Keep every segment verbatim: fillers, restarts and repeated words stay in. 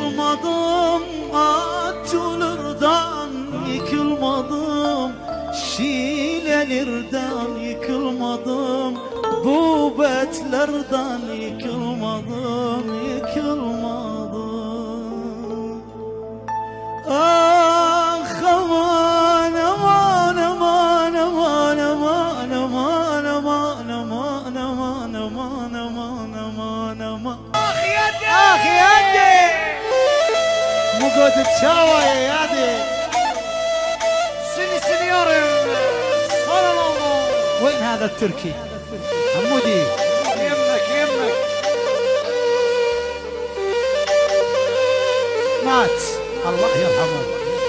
Yıkılmadım atçulardan, yıkılmadım şilelerden, yıkılmadım bu betlerden, yıkılmadım, yıkılmadım. Ah aman aman aman aman aman aman aman aman aman aman aman aman aman. اخ يدي اخ يدي مو قد تساوى يا يدي. سني سنيور صلى الله. وين هذا التركي حمودي؟ يمك يمك مات الله يرحمه.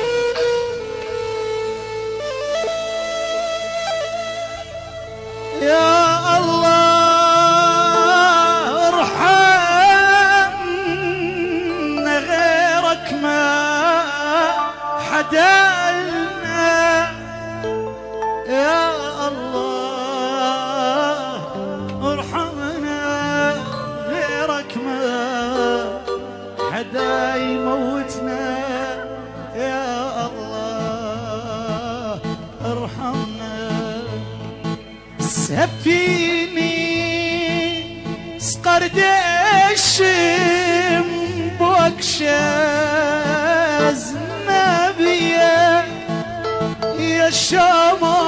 يا الله ارحمنا غيرك ما حدا لنا. يا الله ارحمنا غيرك ما حدا يموتنا. يا الله ارحمنا. سفيني سقرد الشم بوكشاز نبيه يا شاما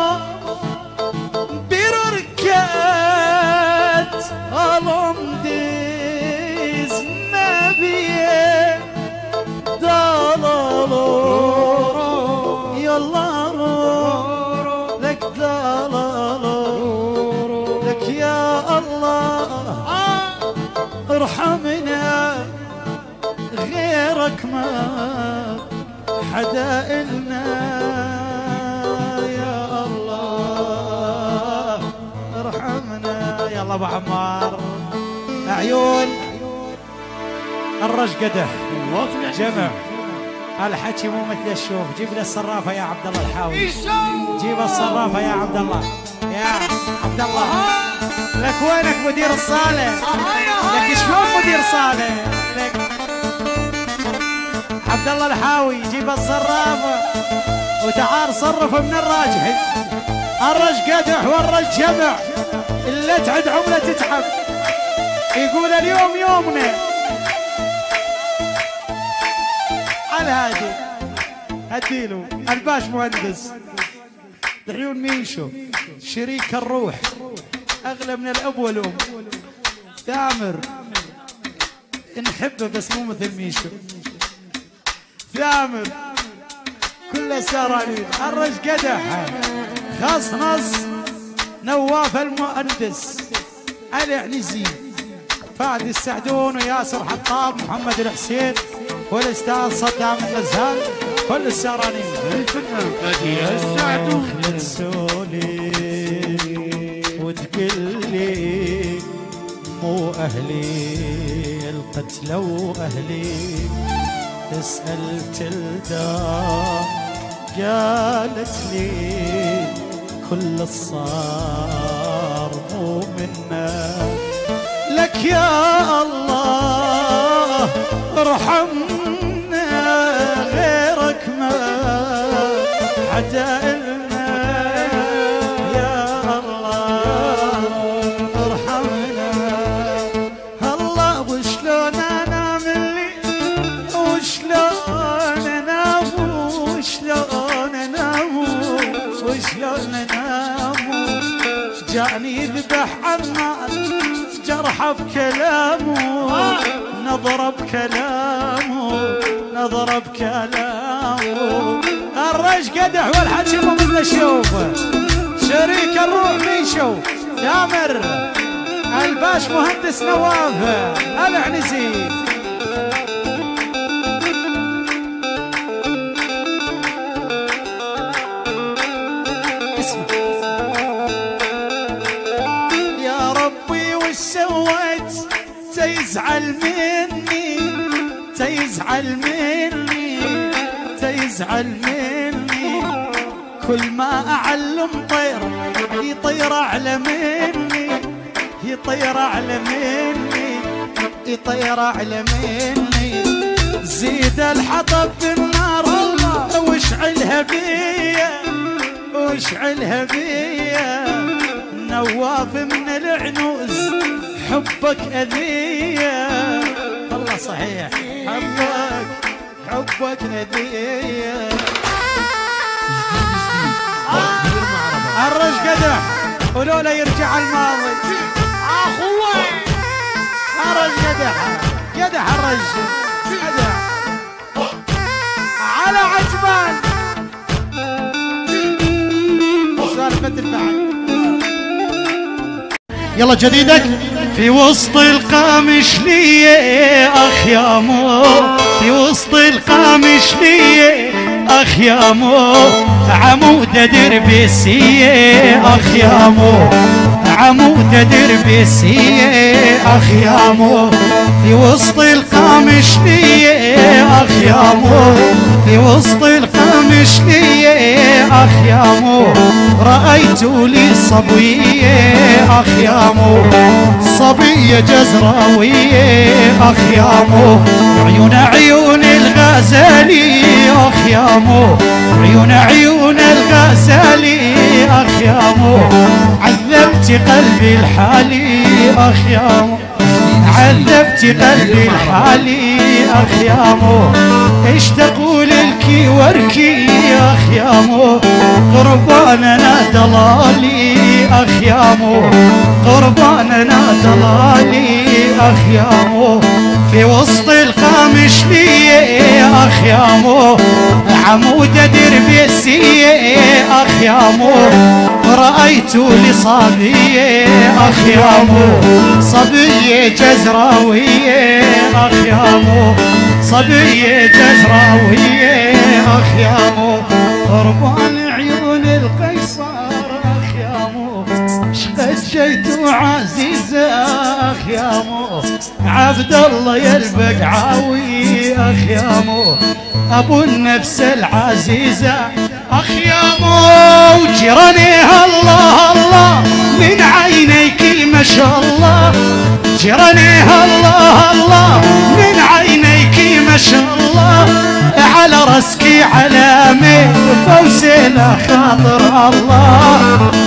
بركات الامديز نبيه دالالو يلا رو لك دالالو لك يا الله ارحمنا غيرك ما حدا إلنا. يا الله ارحمنا. يلا ابو عمار عيون الرش قدح جمع الحكي مو مثل الشوف. جيب لي الصرافه يا عبد الله الحاوي. جيب الصرافه يا عبد الله. يا عبد الله لك وينك مدير الصاله؟ لك شلون مدير صاله؟ لك عبد الله الحاوي جيب الصرافه وتعال صرف من الراجح. الرج قدح والرج جمع اللي تعد عمله تتعب. يقول اليوم يومنا على هادي هديله الباش مهندس عيون ميشو شريك الروح اغلى من الاب والام. ثامر نحبه بس مو مثل ميشو. ثامر كله سهرانين. الرج قدح خصنص نواف المهندس علي عنزي فهد السعدون وياسر حطاب محمد الحسين والاستاذ صدام النزهان كل السهرانين. الفنان يا السعدون تسولي وتقول لي مو اهلي القتلى واهلي. تسأل تلدار قالت لي كل الصار مو منا. لك يا الله ارحمنا غيرك ما حدا إلنا. يا الله ارحمنا. الله وشلون انام اللي وشلون انام وشلون انام وشلون انام. جاني يذبح عالنار جرحه بكلامه نضرب كلامه نضرب كلامه. الرج قدح والحكي مو مثل اشوفه. شريك الروح ميشو ثامر الباش مهندس نواف العنزي. اسمع يا ربي وش سويت تيزعل مني تيزعل مني تيزعل مني. كل ما اعلم طير يطير اعلى مني يطير اعلى مني يطير اعلى مني. زين عطب النار واشعلها بيا واشعلها بيا نواف من العنوز حبك أذية والله صحيح حبك حبك أذية الرج قدح ولولا يرجع الماضي اخوي الرج قدح قدح الرج قدح على عجبان سالفة البحر يلا جديدك في وسط القامش لي اخ يا مو في وسط القامش لي اخ يا مو عمود دربي السيه اخ يا مو عمود دربي السيه اخ يا مو في وسط القامش لي اخ يا مو في وسط القامش لي اخ يا مو رأيت لي صبية اخ يا مو صبية جزراوية اخ يا مو عيون عيون الغزالي اخ يا مو عيون عيون الغزالي اخ يا مو عذبت قلبي الحالي اخ يا مو عذبت قلبي الحالي اخ يا مو اشتقوا للكي وركي اخ يا مو قرباننا ضلالي اخ يا مو قرباننا ضلالي اخ يا مو في وسط القامش لي اخ يا مو عمود دربي السيه اخ يا مو رأيت لي صبية اخ يا مو صبية جزراوية اخ يا مو صبية جزراوية اخ يا مو قربان عيون القيصر اخ يا مو شقد جيت عزيزة اخ يا مو عبد الله يلبق عاوي اخ يا مو ابو النفس العزيزة اخ يا مو جيراني الله الله من عينيك ما شاء الله جيراني الله الله من عينيك ما شاء الله على راسك علامة فوسيلة خاطر الله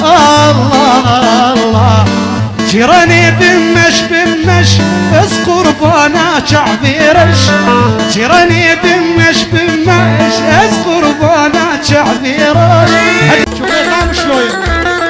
الله الله جيراني بمش بمش بس قربانا شعبيرش جيراني بمش بمش بس قربانا شعبيرش شوف القام شلون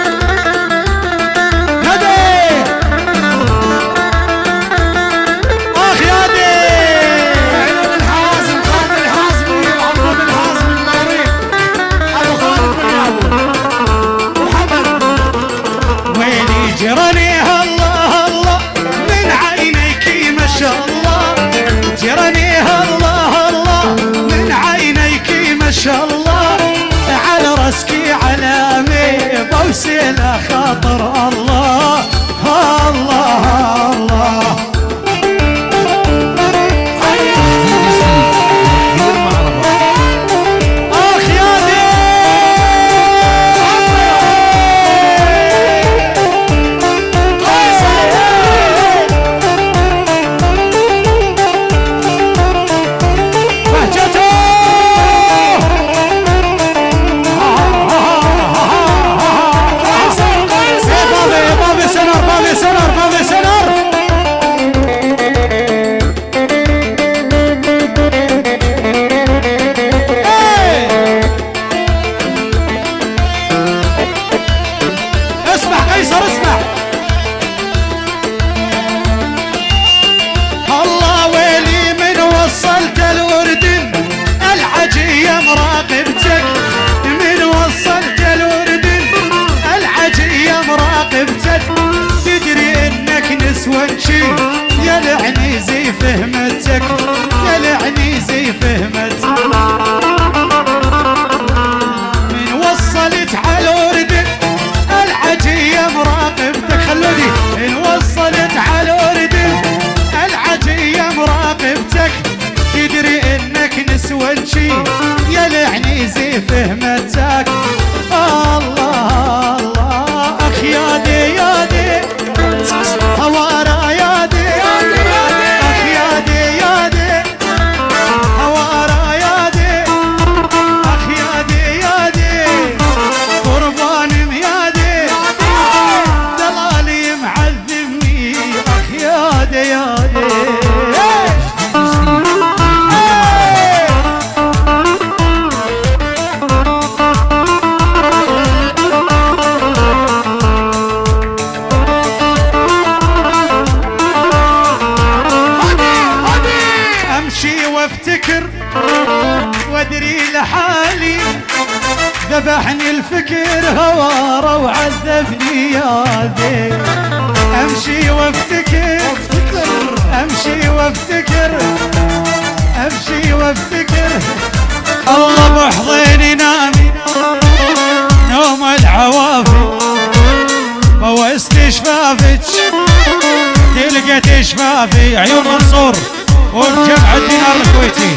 جيراني الله الله من عينيك ما شاء الله جيراني الله الله من عينيك ما شاء الله على راسك علامة بوسيلة خاطر الله الله الله تدري انك نسوى شي يلعني زي فهمتك يلعني زي فهمتك من وصلت على وردك العجية مراقبتك خلوني من وصلت على وردك العجية مراقبتك تدري انك نسوى شي يلعني زي فهمتك الله الله اخ يا دي يا دي هوارا يا دي اخ يا دي يا دي هوارا وافتكر وادري لحالي ذبحني الفكر هواره وعذبني يا ذي. امشي وافتكر امشي وافتكر امشي وافتكر الله بحضيني نامي نوم العوافي بوست شفافك تلقت شفافي عيون منصور والجمع الدينار الكويتي.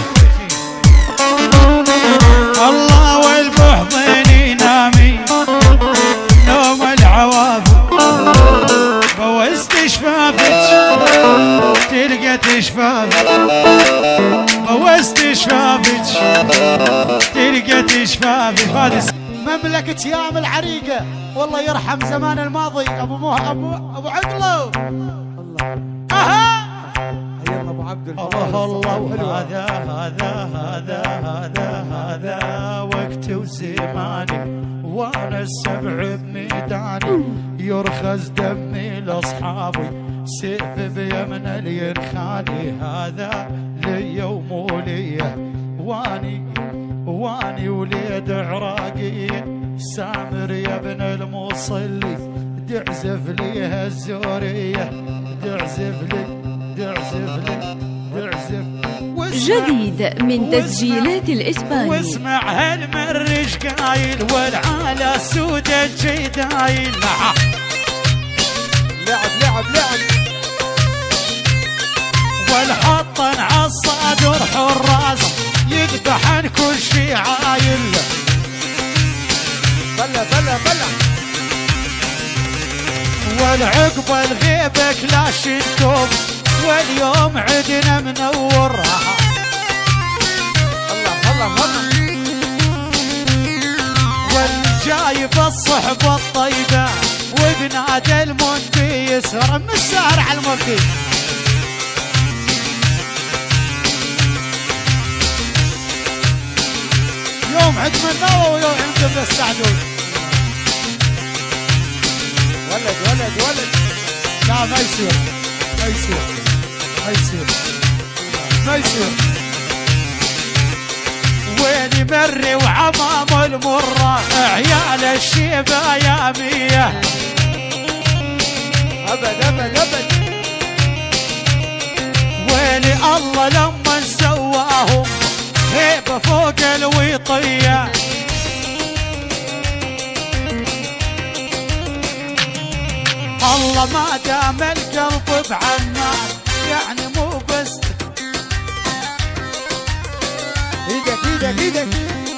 الله والبحضيني نامي نوم العوافي بوست شفافك تلقت شفافك بوست شفافك تلقت شفافك. مملكة يام العريقة والله يرحم زمان الماضي ابو مو ابو ابو عقلو. الله اها يلا ابو عبد الله الله. هذا هذا هذا هذا هذا وقتي وزماني وانا السبع بميداني يرخز دمي لاصحابي سيف بيمن اليرخاني. هذا لي ومو لي واني واني وليد عراقي سامر يا ابن المصلي تعزف لي هالزوريه تعزف لي تعزف لي تعزف. جديد من تسجيلات الإسباني. واسمع هالمرج قايل والعالى سودة جيدايل. لعب لعب لعب والحطن عالصدر حراس يذبحن كل شي عايل. بلا بلا بلا والعقبة الغيبة كلاشنكم واليوم عدنا منورها. الله الله الله. والجايب الصحبة الطيبة وبنادى المنتي يسهر من السهر على المنتي. يوم عد مناوة ويوم عند ابن السعدون. ولد ولد ولد. لا ما يصير ما يصير ما يصير ما يصير. ويني مري وعمام المرة عيال الشيبة يا مية. ابد ابد ابد. ويلي الله لما سواهم هيبة فوق الويطية. الله ما دام القلب بعمان يعني مو بس ايدك ايدك ايدك.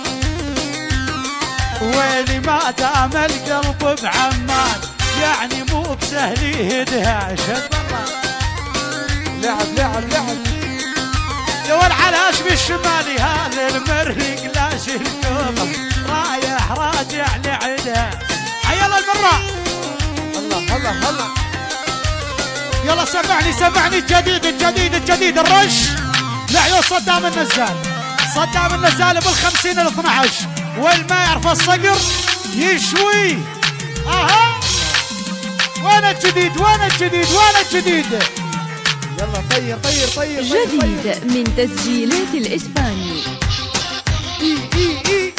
ويلي ما دام القلب بعمان يعني مو بسهل يهدها. شد الله. لعب لعب لعب. لو العلاش بالشمالي هذا المرهق لاش الكوم رايح راجع لعدها. يلا المرة. الله الله الله. يلا سمعني سمعني الجديد الجديد الجديد الرش لعيون صدام النزال. صدام النزال بالخمسين الاثنى عشر والما يعرف الصقر يشوي. اها وين الجديد وين الجديد وين الجديد. يلا طير طير طير. جديد طير. من تسجيلات الإسباني. اي اي اي.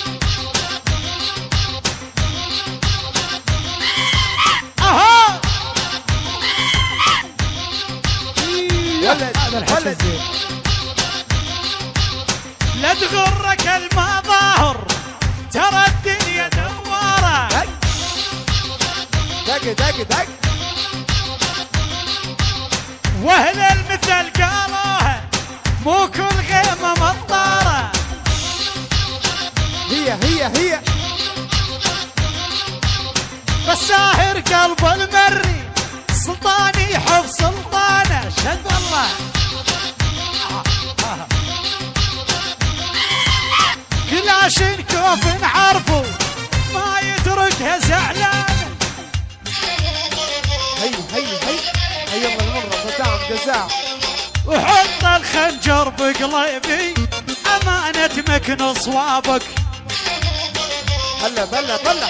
اها ولد هذا الحكي زين. لا تغرك المظاهر ترى الدنيا دوارة. دق دق دق. واهل المثل قالوها مو كل غيمة مطارة. هي هي هي. فالساهر قلب المري سلطاني يحب سلطانه. شد الله. كلاشن كوف نعرفه ما يتركها زعلانه. هي هي هي. هي يلا المرة صدام جزاء. وحط الخنجر بقلبي أمانة مكن صوابك. هلا بلا بلا.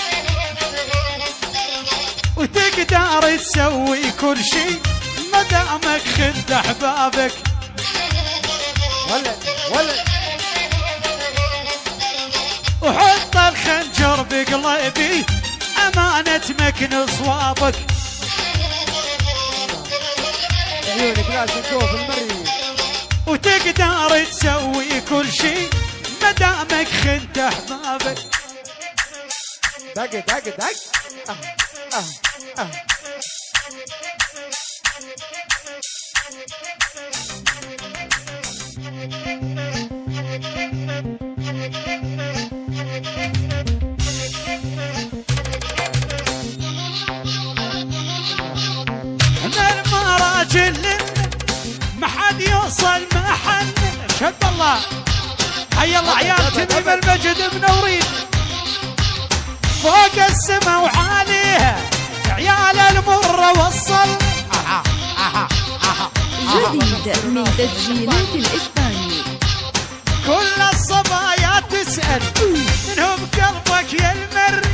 وتقدر تسوي كل شي مدامك خد احبابك. ولد ولد وحط الخنجر بقلبي أمانة مكن صوابك عيونك لازم تشوف المري وتقدر تسوي كل شي مدامك خنت أحبابك. دق دق دق أه أه أه. المراجل ما حد يوصل محل. شد الله حي الله عيال تميم المجد منورين فوق السما وعاليها عيال المرة وصل. أها أها أها جديد من تسجيلات الإسباني. كل الصبايا تسأل منهم قلبك يا المر.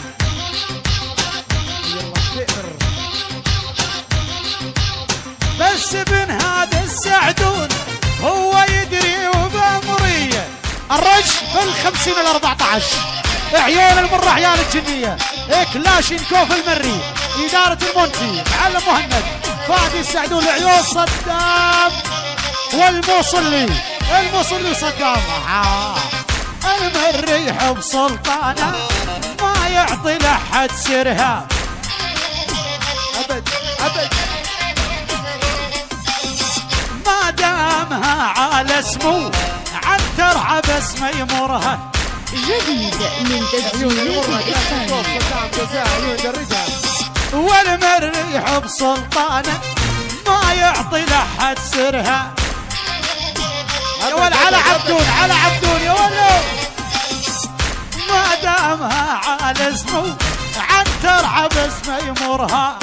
بس ابن هذا السعدون هو يدري وبأمرية. الرج بالخمسين الأربعة عشر عيال المرة عيال الجنية كلاشينكوف المري إدارة المونتي معلم مهند فادي السعدون العيون صدام والموصلي الموصلي صدام. آه. المري يحب سلطانه ما يعطي لحد سرها أبد أبد ما دامها على اسمه عن ترعى بس ما يمرها. جديد من تسجيلات الإسباني. والمر يحب سلطانه ما يعطي لحد سرها. يا ول على عبدون على عبدون يا ولو ما دامها على اسمه عن ترعى بس ما يمرها.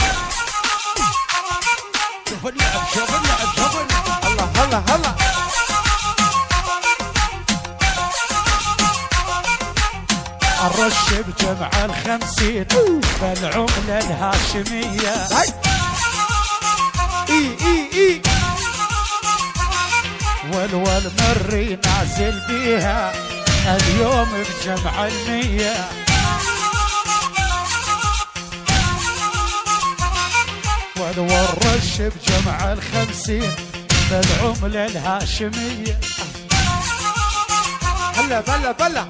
شوف اللعب شوف اللعب شوف اللعب. الله هلا هلا الرش بجمع الخمسين بالعملة الهاشمية. اي اي اي والول مري نازل بيها اليوم بجمع المية. والرش بجمع الخمسين بالعملة الهاشمية. هلا بلا بلا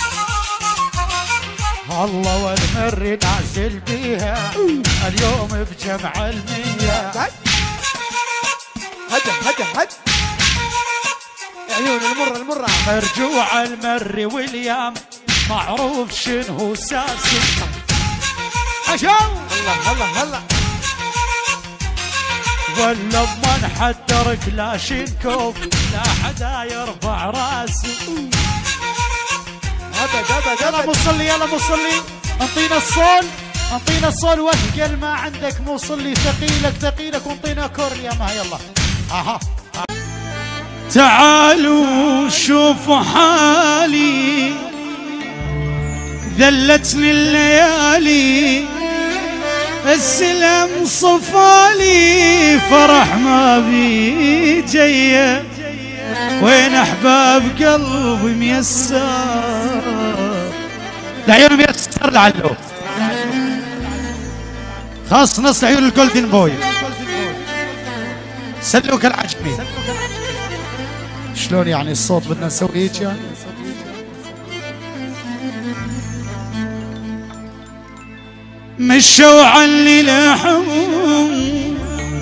الله والمري نازل بيها اليوم بجمع المية. هدى هدى هدى عيون المرة المرة مرجوع المري واليام معروف شنو ساسي. عشان هلا هلا هلا ولا ما نحدر كلاشينكوف لا حدا يرفع راسي. ابد ابد يلا ابد مصلي يلا مصلي انطينا الصول انطينا الصول وثقل ما عندك مصلي ثقيلك ثقيلك وانطينا كور يا ما يلا. اها تعالوا شوفوا حالي ذلتني الليالي السلام صفالي فرح ما بي جيه وين احباب قلبي ميسر العيون ميسر لعله خاص نص عيون الجولدن بوي سلوك العجمي. شلون يعني الصوت بدنا نسوي هيك يعني مشوا عني لحوم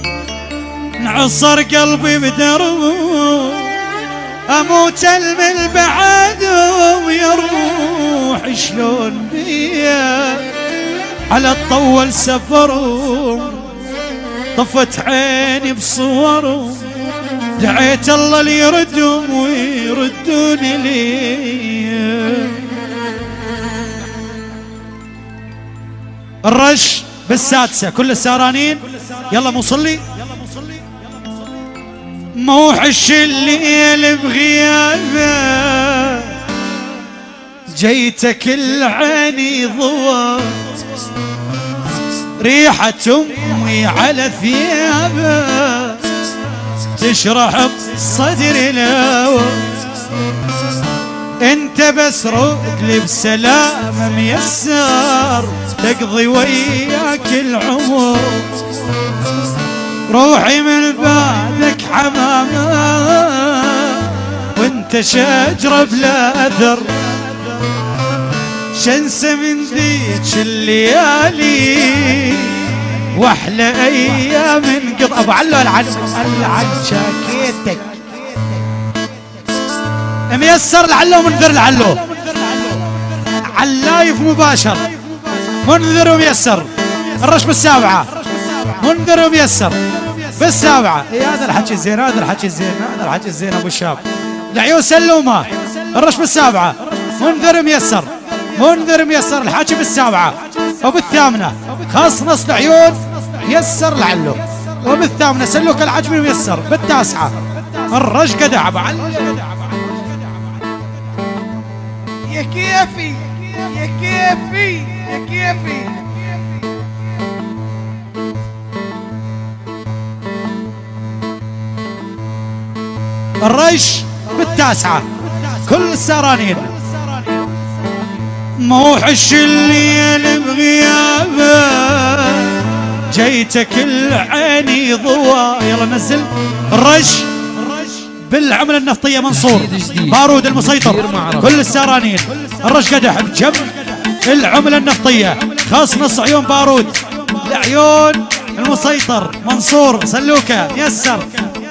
نعصر قلبي بدرب اموت من بعد ويروح شلون بيا على الطول سفرهم طفت عيني بصورهم دعيت الله ليردهم ويردوني لي. الرش بالسادسة كل السهرانين يلا مصلي موحش الليل بغيابه جيتك العيني ضوى ريحة امي على ثيابه تشرح بصدري الهوى زين بس رد لي بسلامة ميسر تقضي وياك العمر روحي من بعدك حمامة وانت شجرة بلا أثر شنسة من ذيك الليالي واحلى ايام انقض. ابو علو العن العن شاكيتك ميسر لعلو منذر لعلو عاللايف مباشر منذر وميسر الرش بالسابعة منذر وميسر بالسابعة. اي هذا الحكي الزين هذا الحكي الزين هذا الحكي الزين ابو الشاب العيون سلومة الرش بالسابعة منذر ميسر منذر ميسر الحكي بالسابعة وبالثامنة خاص نص العيون يسر لعله وبالثامنة سلوك العجمي ميسر بالتاسعة الرش قدع ابو علو يا كيفي يا كيفي يا كيفي. الرش بالتاسعة كل السرانين موحش الليل بغيابه جيتك العيني ضوا. يلا نزل الرش بالعملة النفطية منصور بارود المسيطر كل السرانين الرش قدح بجنب العملة النفطية خاص نص عيون بارود العيون المسيطر منصور سلوكة يسر.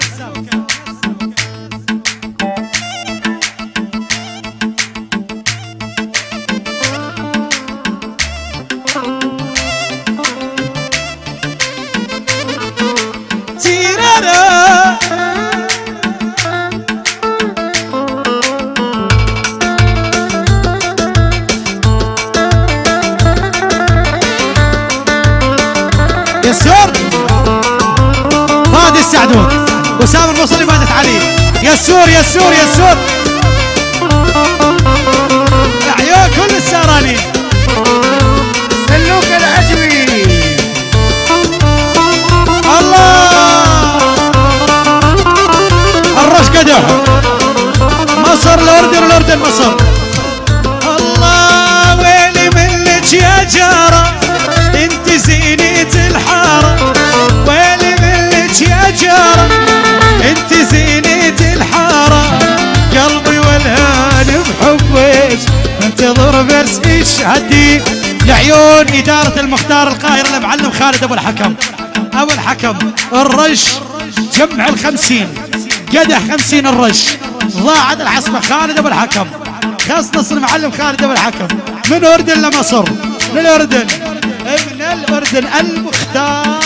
يسور فادي السعدون وسام الموصلي بادت علي يسور يسور يسور عيون كل الساراني سلوك العجمي الله الرش قدح مصر الاردن الاردن مصر. الله ويلي منك يا جاره انت زينة الحارة ويلي منك يا جارة انت زينة الحارة قلبي والهان بحبك منتظر بس اشهدي لعيون إدارة المختار القاهرة المعلم خالد ابو الحكم ابو الحكم. الرش جمع الخمسين قدح خمسين الرش ضاعت الحسبة خالد ابو الحكم خاص نصر المعلم خالد ابو الحكم من اردن لمصر للاردن ابن الاردن المختار.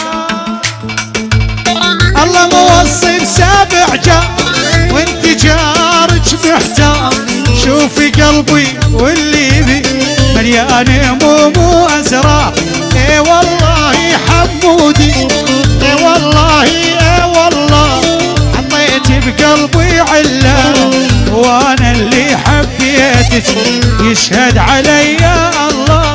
الله موصي بسابع جار وانت جارك محتار شوفي قلبي واللي بي مليان هموم واسرار. اي والله حمودي اي والله اي والله حطيتي بقلبي عله وانا اللي حبيتك يشهد علي الله.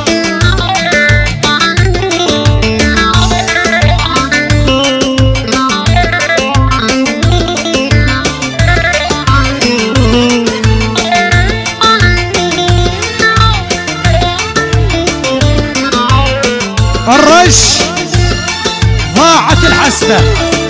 الرش ضاعت الحسبة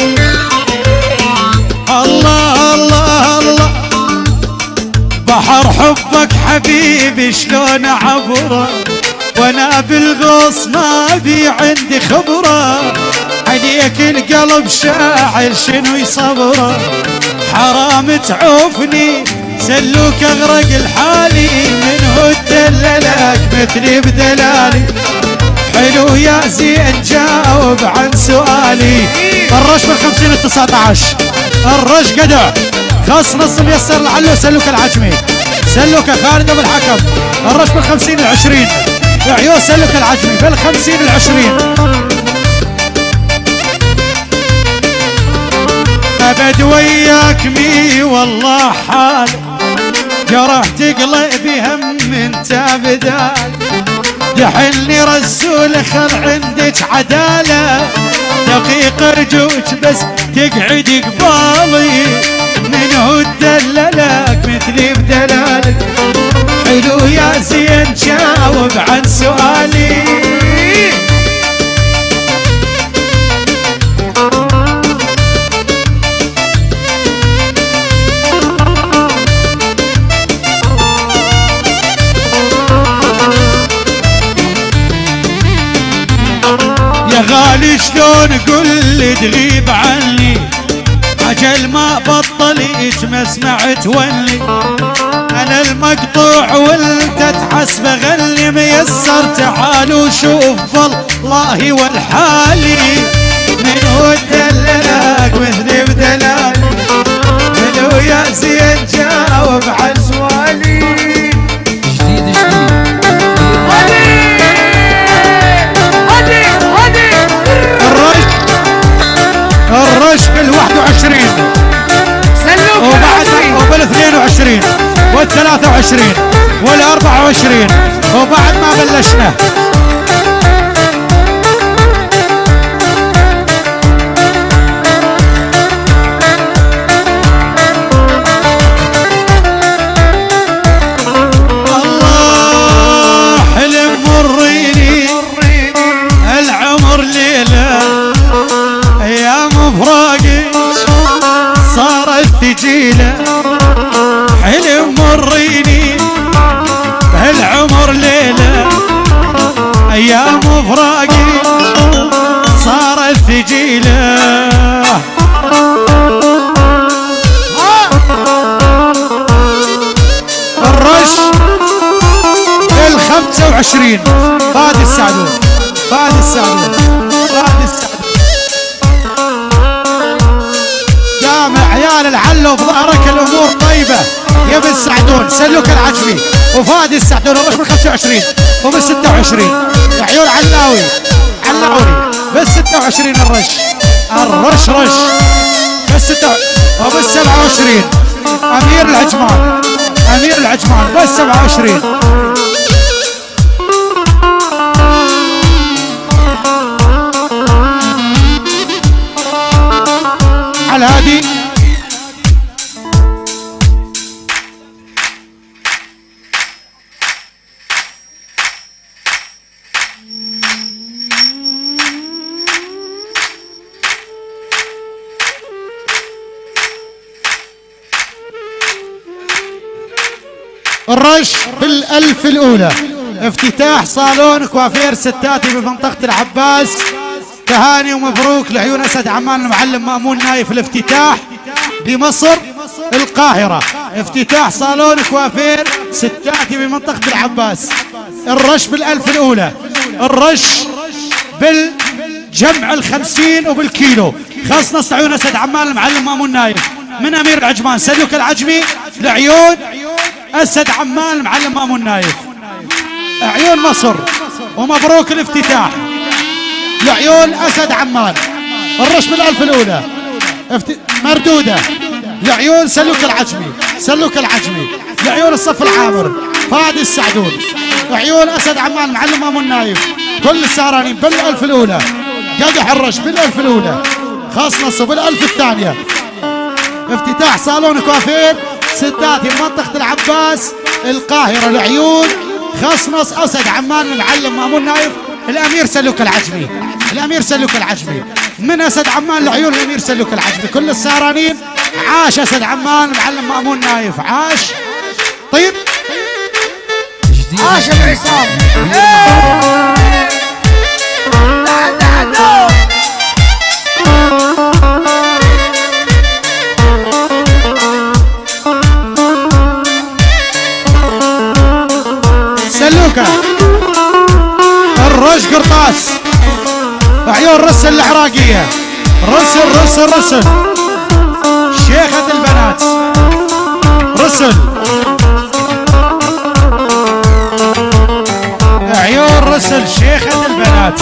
الله الله الله بحر حبك حبيبي شلون عبره وانا بالغوص ما بي عندي خبره عليك القلب شاعر شنو يصبره حرام تعوفني سلوك اغرق الحالي من هو دللك مثلي بدلالي حلو يا زين جاوب عن سؤالي. الرش بالخمسين التسعة عشر الرش قدع خاص نص ميسر لعله سلوك العجمي سلوك خالد ابو الحكم. الرش بالخمسين العشرين عيون سلوك العجمي بالخمسين العشرين. ابد وياك مي والله حال جرحت قلبي هم انت بدال دحلني رسول خل عندك عدالة دقيق ارجوك بس تقعد قبالي من هو دللك مثلي بدلالك غالي شلون قول لي تغيب عني عجل ما بطل يتمسمع تولي انا المقطوع وانت تحسب غني ميسر تعال وشوف والله والحالي من هو دللك مثلي بدلالي من هو يا زين جاوب على سؤالي جديد جديد هدي هدي الرش الرش بالواحد وعشرين وبعد وبالاثنين وعشرين والثلاثة وعشرين والأربعة وعشرين وبعد ما بلشنا الله حلم مريني العمر ليلة أيام فراقك صارت ثقيلة حلم مريني بهالعمر ليلة أيام فراقي صارت ثقيلة الرش بالخمسة وعشرين فادي السعدون فادي السعدون فادي السعدون جامع عيال العلو بظهرك الامور طيبه يا ابن السعدون سلوك العجمي وفادي السعدون الرش بال خمسة وعشرين وبال ستة وعشرين عيون علاوي علاوي بال ستة وعشرين الرش الرش رش بال ستة وبال سبعة وعشرين امير العجمان امير العجمان بال سبعة وعشرين على هادي الرش بالألف الأولى افتتاح صالون كوافير ستاتي بمنطقة العباس تهاني ومبروك لعيون أسد عمان المعلم مأمون نايف الافتتاح بمصر القاهرة افتتاح صالون كوافير ستاتي بمنطقة العباس الرش بالألف الأولى الرش بالجمع الخمسين وبالكيلو خاص عيون أسد عمان المعلم مأمون نايف من أمير العجمان سلوك العجمي لعيون أسد عمان المعلم مأمون نايف عيون مصر ومبروك الافتتاح لعيون أسد عمان الرش بالألف الأولى افت... مردودة لعيون سلوك العجمي سلوك العجمي لعيون الصف العامر فادي السعدون عيون أسد عمان معلم مأمون نايف كل السهرانين بالألف الأولى قدح الرش بالألف الأولى خاص نصه بالألف الثانية افتتاح صالون كوافير ستاتي منطقة العباس القاهرة لعيون خصنص أسد عمان المعلم مأمون نايف الأمير سلوك العجمي الأمير سلوك العجمي من أسد عمان لعيون الأمير سلوك العجمي كل السهرانين عاش أسد عمان المعلم مأمون نايف عاش طيب عاش العصام سلوكة الرش قرطاس عيون رسل العراقية رسل رسل رسل شيخة البنات رسل عيون رسل شيخة البنات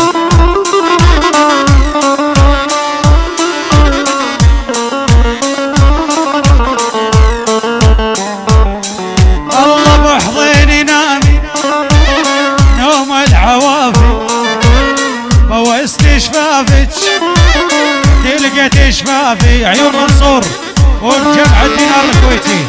الله بحضيني نامي نوم العوافي بوست شفافك تلقت شفافي عيون منصور وبجمع الدينار الكويتي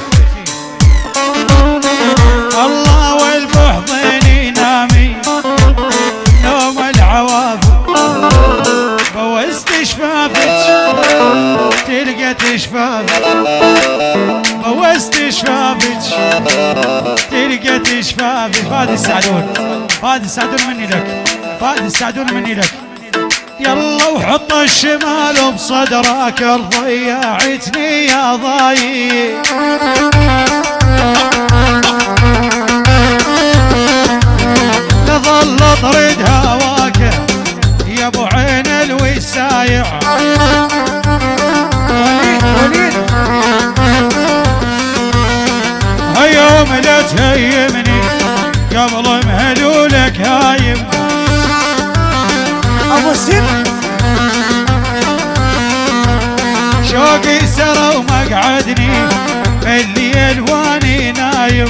الله والبحضيني نامي نوم العوافي بوست شفافك تلقت شفافي بوست شفافك تلقت شفافي فادي السعدون فادي السعدون مني لك فادي السعدون مني لك يلا وحط الشمال بصدرك ضيعتني يا ضايع. لظل اطرد هواك يا ابو عين الوسايع. وليد وليد هيوم لا تهيمني قبل مهلولك هايم. ابو سيب شوقي سرى ومقعدني الليل واني نايم.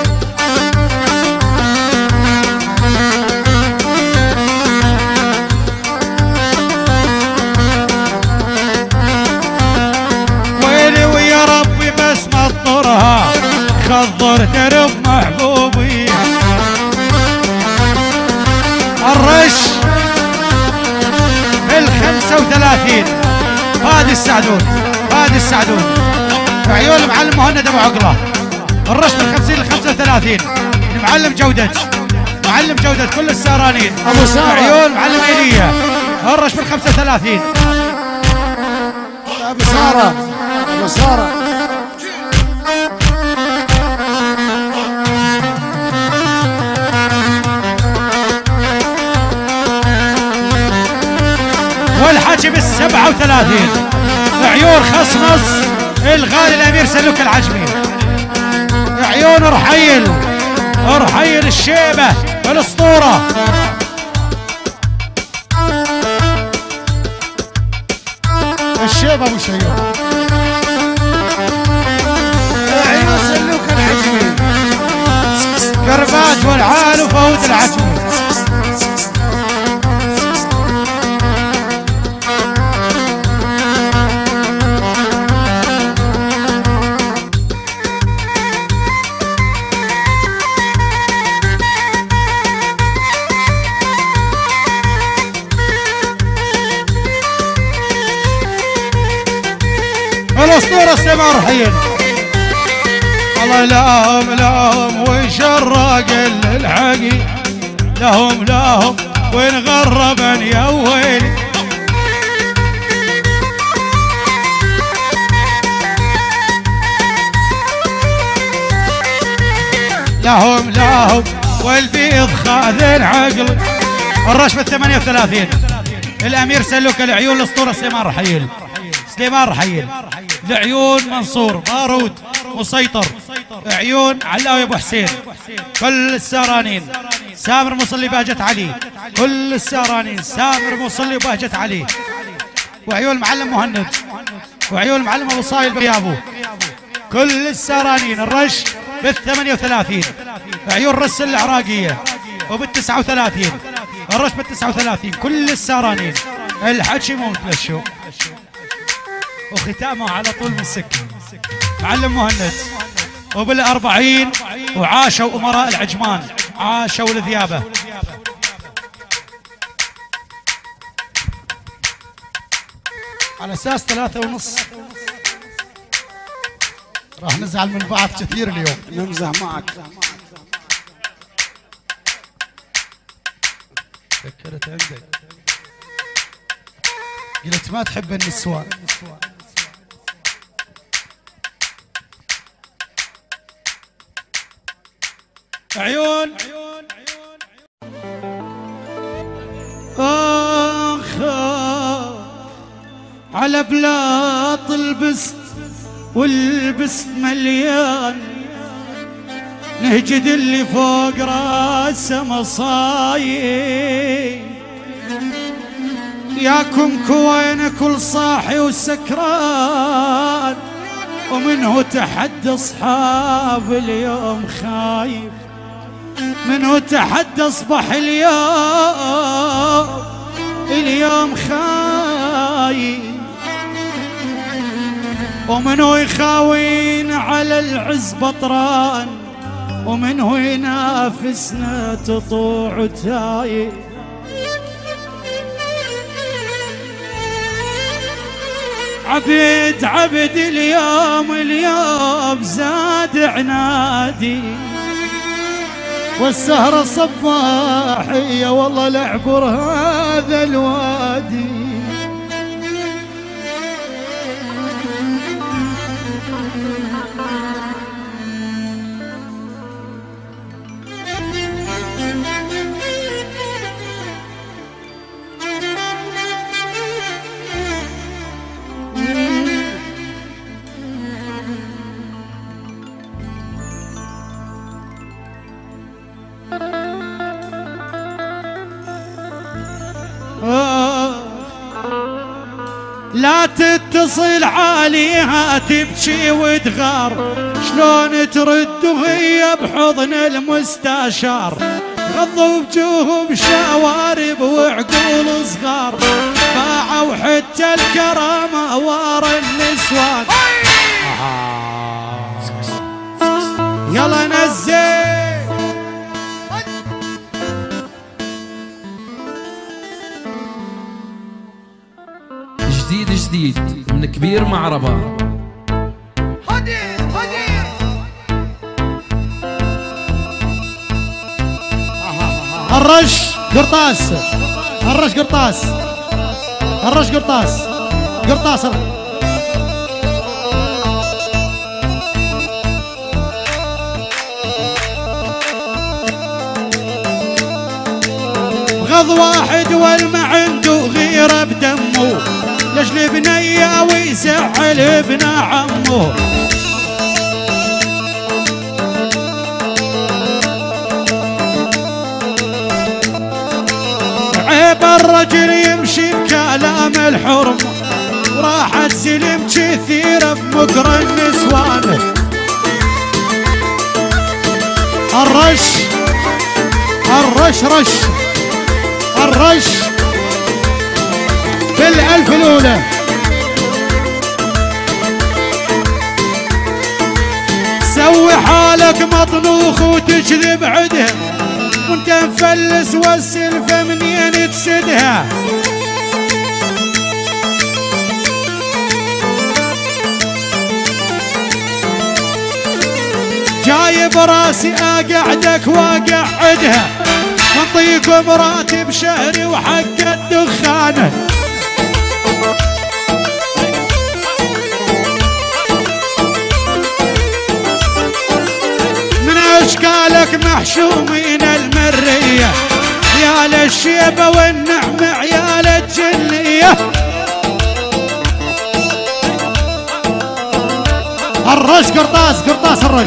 ويلي ويا ربي بس مطرها خضر درب محبوبي. الرش بالخمسة وثلاثين فادي السعدون فادي السعدون عيون المعلم مهند ابو عقله. الرش بالخمسين لخمسة وثلاثين المعلم جودة معلم جودة كل السهرانين ابو سارة عيون معلم ايليا. الرش بالخمسة وثلاثين ابو سارة ابو سارة. والحكي بالسبعة وثلاثين عيون خصنص الغالي الامير سلوك العجمي. عيون رحيل رحيل الشيبة الاسطورة. الشيبة ابو شيوخ عيون سلوك العجمي قربات والعال وفوز العجمي. الاسطورة سمر حين الله لهم لهم وشرق الحقي. لهم لهم وين غربن يا ويلي. لهم لهم والبيض خاذ العقل. الرش بالثمانية وثلاثين الامير سلوك العيون الاسطورة سليمان رحيل سليمان رحيل. العيون منصور بارود مسيطر. عيون علاوي ابو حسين كل السهرانين. سامر مصلي بهجة علي كل السهرانين. سامر مصلي بهجة علي. وعيون المعلم مهند وعيون المعلم ابو صايل بيابو كل السهرانين. الرش بالثمانية وثلاثين عيون رس العراقية وبالتسعة وثلاثين. الرش بالتسعة وثلاثين كل السهرانين. الحكي مو مثل الشو وختامه على طول من السكة معلم مهند. وبالأربعين وعاشوا أمراء العجمان عاشوا الذيابة. على أساس ثلاثة ونص راح نزعل من بعض كثير اليوم. نمزح معك. فكرت عندك قلت ما تحب النسوان. عيون آخ على بلاط البست والبست مليان. نهجد اللي فوق راسه مصايب. ياكم كوين كل صاحي وسكران. ومنه تحدى اصحاب اليوم خايف. منه تحدى اصبح اليوم اليوم خايف. ومنه يخاوين على العز بطران. ومنه ينافسنا تطوع وتايب. عبد عبد اليوم اليوم زاد عنادي. والسهرة الصباحية والله لعبر هذا الوادي. لا تتصل عليها تبكي وتغار، شلون ترد وهي بحضن المستشار؟ غضوا وجوههم شوارب وعقول صغار، باعوا حتى الكرامة ورا النسوان. يلا نزل جديد جديد من كبير مع ربا. الرش قرطاس، الرش قرطاس، الرش قرطاس، قرطاس غض واحد والما عنده غيره بدمه، لاجل بنيه ويزعل ابن عمه. عيب الرجل يمشي بكلام الحرم، وراحت سلم كثيره بمقر النسوان. الرش الرش رش الرش بالألف الأولى. سوي حالك مطنوخ وتجذب عدها، وانت مفلس والسلفة منين تسدها؟ جايب راسي اقعدك واقعدها، وانطيكم راتب شهري وحق الدخانه. من اشكالك محشومين المريه، يا للشيبه والنعمه عيال الجنيه. الرش قرطاس قرطاس الرش،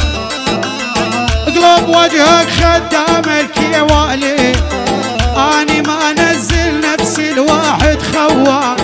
اقلب وجهك خدام الكيوالي، اني ما انزل نفسي الواحد خوان.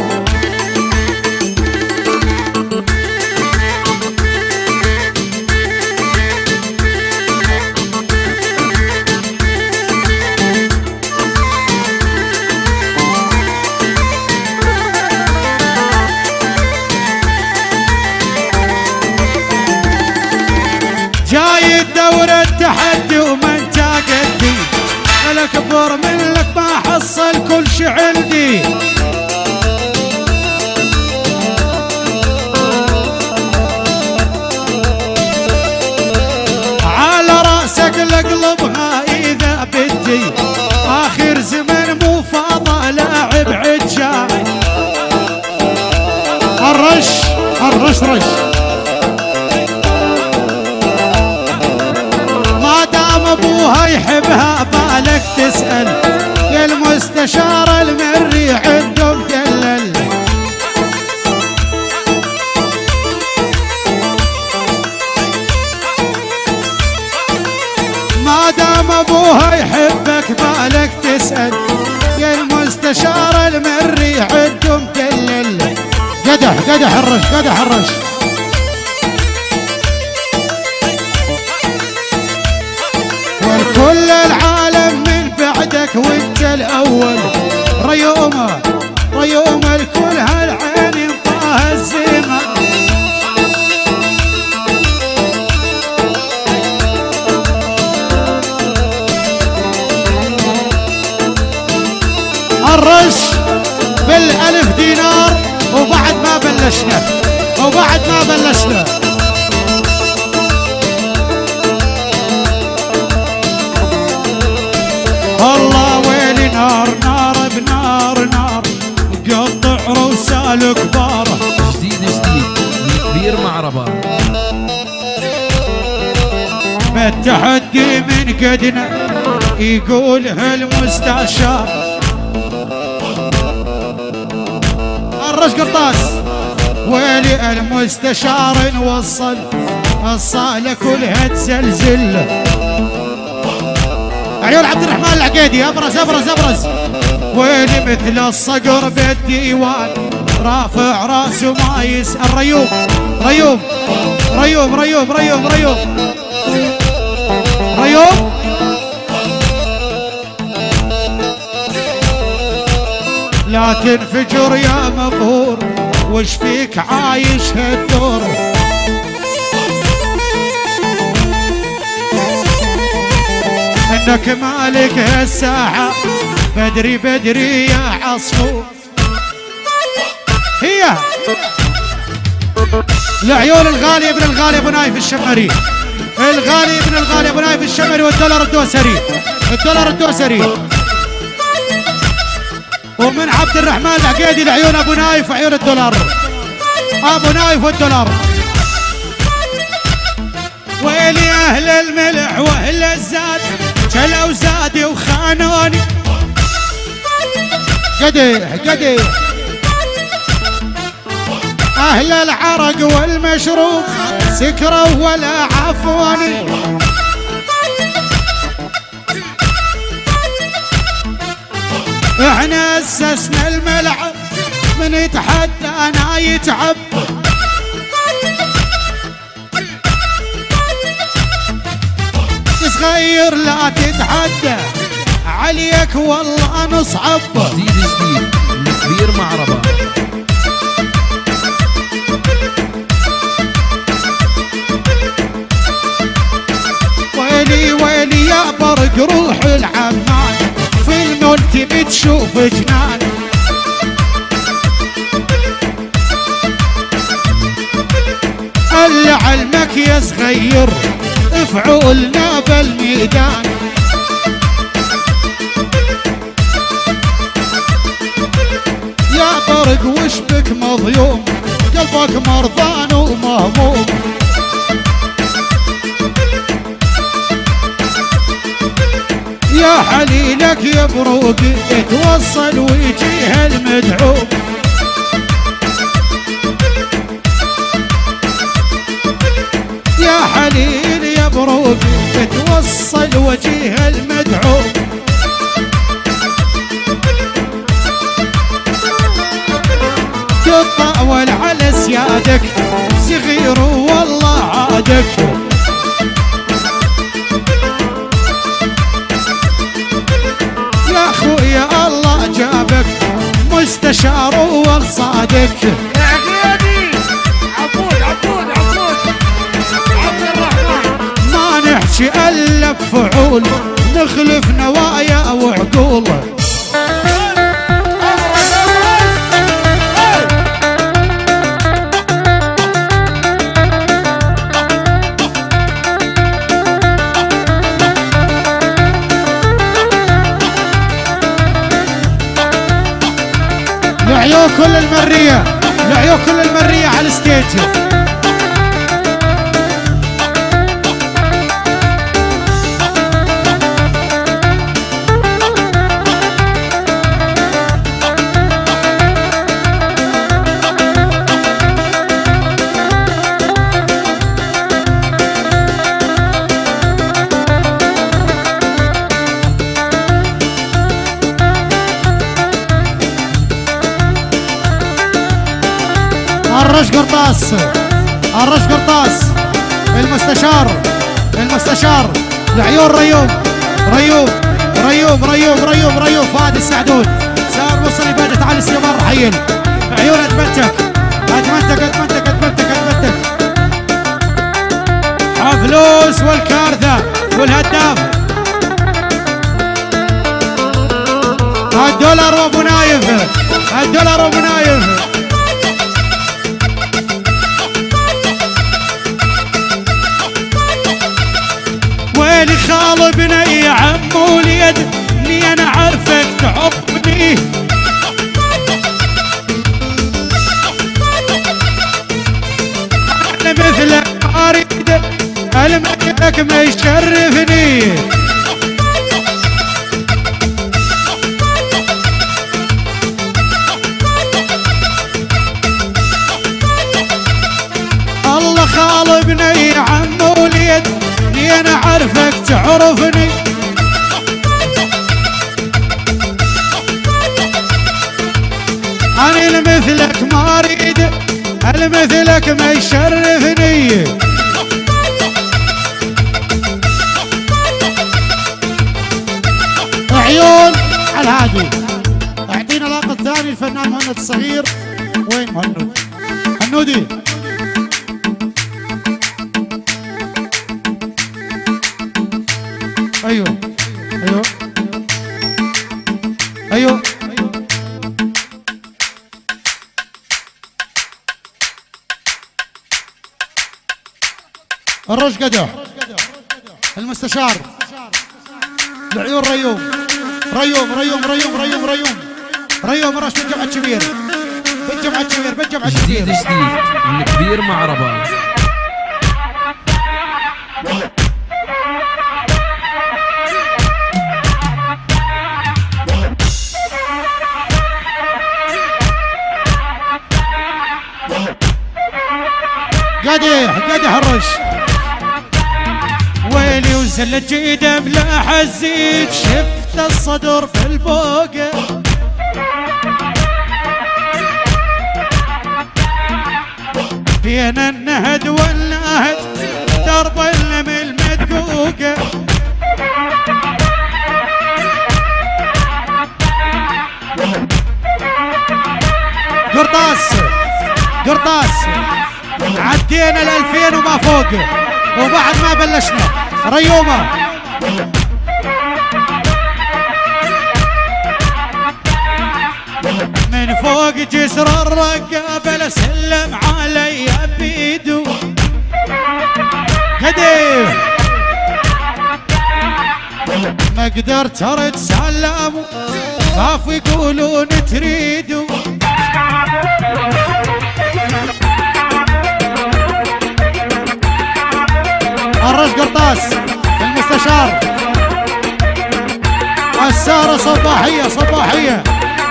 جاي الدور التحدي ومن تاقدي، الاكبر منك ما حصل كل شي عندي. على راسك لقلبها اذا بدي، اخر زمن مو فاضى لاعب عجاي. الرش الرش رش، ابوها يحبها بالك تسأل، يا المستشار المري عنده مدلل. ما دام ابوها يحبك بالك تسأل، يا المستشار المري عنده مدلل. قدح قدح الرش قدح الرش، كل العالم من بعدك وانت الاول. ريومه ريومه الكل هالعين انطاها الزيمه. الرش بالالف دينار، وبعد ما بلشنا وبعد ما بلشنا. لما التحدي من قدنا يقول هالمستشار الرش قرطاس ويلي المستشار نوصل الصالة كلها تزلزل. عيون عبد الرحمن العقيدي ابرز ابرز ابرز ويلي مثل الصقر بالديوان رافع راسه ما يسأل. ريوم ريوم ريوم ريوم ريوم ريوم ريوم لا تنفجر يا مقهور وش فيك عايش هالدور. انك مالك هالساحة بدري بدري يا عصفور. هي العيون الغالي ابن الغالي ابو نايف الشمري الغالي ابن الغالي ابو نايف الشمري والدولار الدوسري الدولار الدوسري ومن عبد الرحمن العقيدي لعيون ابو نايف وعيون الدولار ابو نايف والدولار. ويلي اهل الملح واهل الزاد كلوا زادي وخانوني قديح قديح اهل العرق والمشروب سكروا ولا عفوني. احنا اسسنا الملعب من يتحدى انا يتعب. صغير لا تتحدى عليك والله نصعب. جديد جديد من كبير معربة. ويلي ويلي يا برق روح العمان في الملتي بتشوف جنان. اللي علمك يا صغير افعولنا بالميدان. يا برق وش بك مضيوم قلبك مرضان ومهموم. يا حليلك يا بروق يتوصل ويجيها المدعوم. يا حليل يا بروق يتوصل وجيها المدعوم. تطاول على سيادك صغير والله عادك. يا اخويا الله جابك مستشار وصادق. يا عقيدي عبود عبود عبود عبد الرحمن ما نحكي الا بفعول نخلف نوايا وعقول. لعيون كل المرية لعيون كل المرية على الستيج. الرش قرطاس الرش قرطاس المستشار المستشار لعيون ريوم ريوم ريوم ريوم ريوم ريوم فهد السعدون سار مصري بدت على السمر حيل عيون ادمنتك ادمنتك ادمنتك ادمنتك ادمنتك حفلوس والكارثة والهداف الدولار وابو نايف الدولار وابو نايف. ويلي خال بني يا عمو اليد اني انا عارفك تحبني. انا مثلك اريد الملك ما يشرفني. الله خالبني يا عم وليد لي انا عارفك تعرفني. انا المثلك ما اريد المثلك ما يشرفني. عيون على الهادي. اعطينا لاقة الثاني الفنان مهند الصغير. وين مهند؟ هنودي ايوه ايوه ايوه الرش قدح المستشار العيون ريوم ريوم ريوم ريوم ريوم ريوم ريوم رش بالجمعة الكبير بالجمعة الكبير بالجمعة الكبير. جديد جديد الكبير مع ربا. قدح قدح الرش. ويلي وزلت جيده بلا حزيد شفت الصدر في البوقه. بين النهد والنهد درب النمل مدقوقه. قرطاس قرطاس عدينا الألفين وما فوق وبعد ما بلشنا. ريومة من فوق جسر الرقابة سلم علي بيدو. كديف ما قدرت ارد سلام خاف يقولون تريدوا. الرش قرطاس المستشار. السارة صباحية صباحية.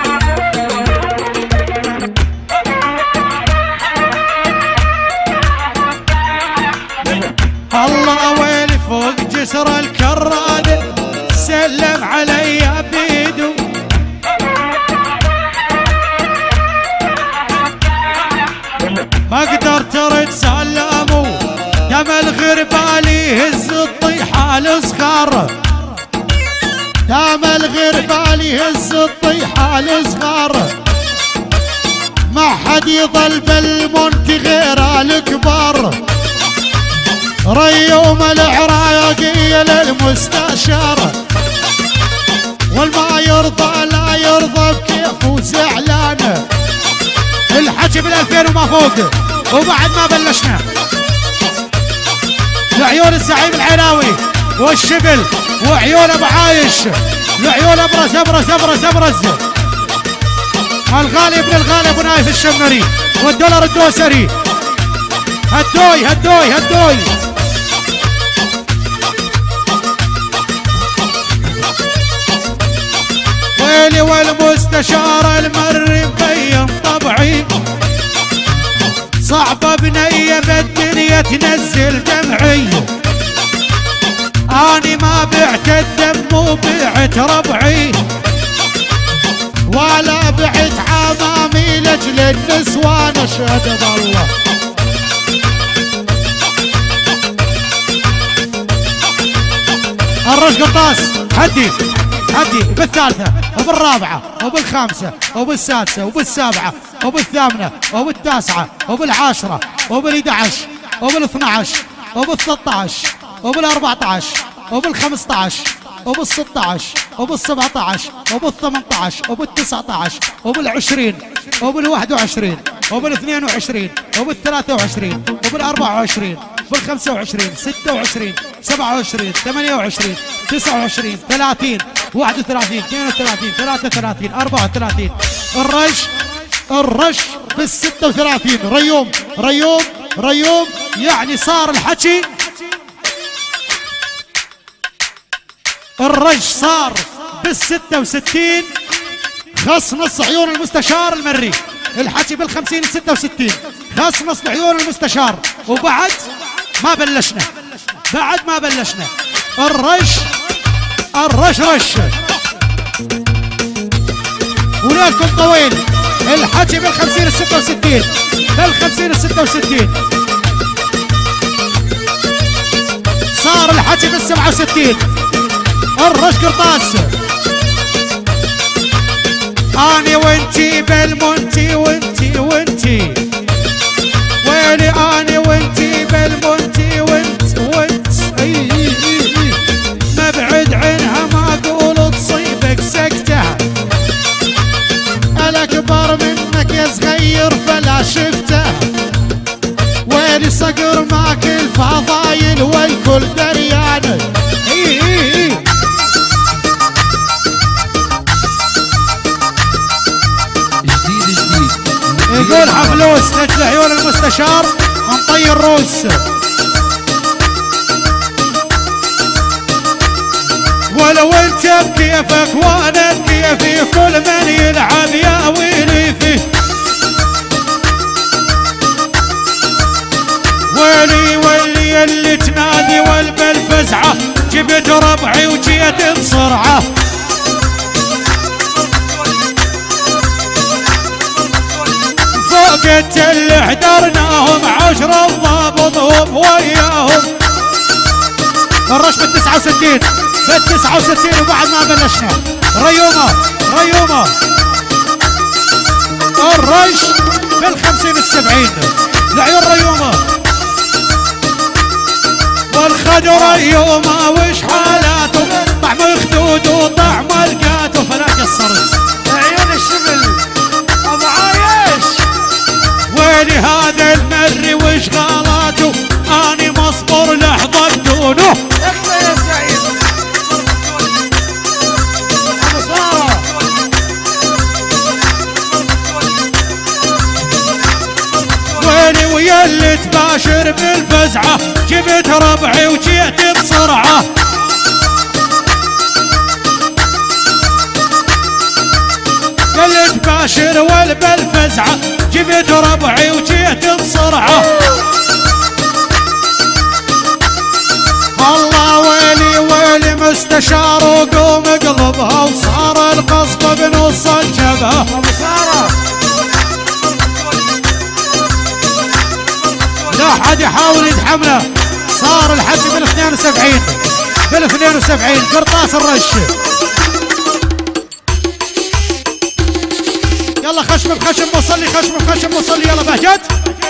الله ويلي فوق جسر الكرادة سلم علي بيدو. ما قدرت ارد سلامو دم الغربالي يهز الطيحة الصغار. دم الغربالي يهز الطيحة الصغار. ما حد يظل بالمنت غير الكبار. ريوم العراقية للمستشار والما يرضى لا يرضى بكيف وزعلانه. الحكي بالألفين وما فوق وبعد ما بلشنا. لعيون الزعيم العراوي والشبل وعيون ابو عايش. لعيون ابرز ابرز ابرز ابرز الغالي ابن الغالي ابو نايف الشمري والدولار الدوسري. هدوي هدوي هدوي. ويلي والمستشار المري مبين طبعي. صعبة بنية بالدنيا تنزل دمعي. اني ما بعت الدم وبعت ربعي ولا بعت عمامي لاجل النسوان. اشهد بالله. الرش قرطاس هدي هدي بالثالثة وبالرابعة وبالخامسة وبالسادسة وبالسابعة وبالثامنة وبالتاسعة وبالعاشرة وبالإحدى عشر وبالاثنى عشر وبالثلاثة عشر وبالأربعة عشر وبالخمسة عشر وبالستة عشر وبالسبعة عشر وبالثمانية عشر وبالتسعة عشر وبالعشرين وبالواحد وعشرين وبالاثنين وعشرين وبالثلاثة وعشرين وبالأربعة وعشرين وبالخمسة وعشرين ستة وعشرين سبعة وعشرين ثمانية وعشرين تسعة وعشرين ثلاثين واحد وثلاثين اثنين وثلاثين ثلاثة وثلاثين أربعة وثلاثين. الرش الرش بالستة وثلاثين. ريوم ريوم ريوم يعني صار الحكي الرش صار بالستة وستين، خص نص عيون المستشار المري. الحكي بالخمسين ستة وستين، خص نص عيون المستشار. وبعد ما بلشنا، بعد ما بلشنا. الرش الرش رش ولادكم طويل. الحكي بالخمسين ستة وستين، بالخمسين ستة وستين. صار الحكي بالسبعة وستين. الرش قرطاس. اني وانتي بالمونتي وانتي وانتي ويلي، اني وانتي بالمونتي وانت وانت. اي اي اي مبعد عنها ما اقول تصيبك سكته. الاكبر منك يا صغير فلا شفته. ويلي صقر ماكل فضايل والكل دريان. اي اي اي يقول حفلوس نجل عيون المستشار نطي الروس. ولو انت بكيفك وانا بكيفي، كل من يلعب يا ويلي فيه. ويلي ويلي اللي تنادي والبالفزعه، جبت ربعي وجيت بسرعه. فوق التل حضرناهم عشرة الضابط وياهم. الرش بالتسعة وستين، بالتسعة وستين وبعد ما بلشنا. ريومة ريومة. الرش بالخمسين السبعين لعيون ريومة. والخدو ريومة وش حالاته، طعم خدود وطعم القاتو. فلا قصرت عيون الشبل ابو عايش. ويلي هذا المري وش غلاته، اني مصبر لحظه بدونه. اخذ يا سعيد ابو ساره. ويلي ويا اللي تباشر بالفزعه، جبت ربعي وجيت بسرعه. اللي تباشر والبالفزعه، جبت ربعي وجيت بسرعه. الله ويلي ويلي مستشار وقوم اقلبها، وصار القصب بنص الجبهه. ابو ساره لا حد يحاول يتحمله. صار الحكي بال اثنين وسبعين، بال اثنين وسبعين قرطاس الرش. يلا خشم بخشم مصلي، خشم بخشم مصلي. يلا بهجت.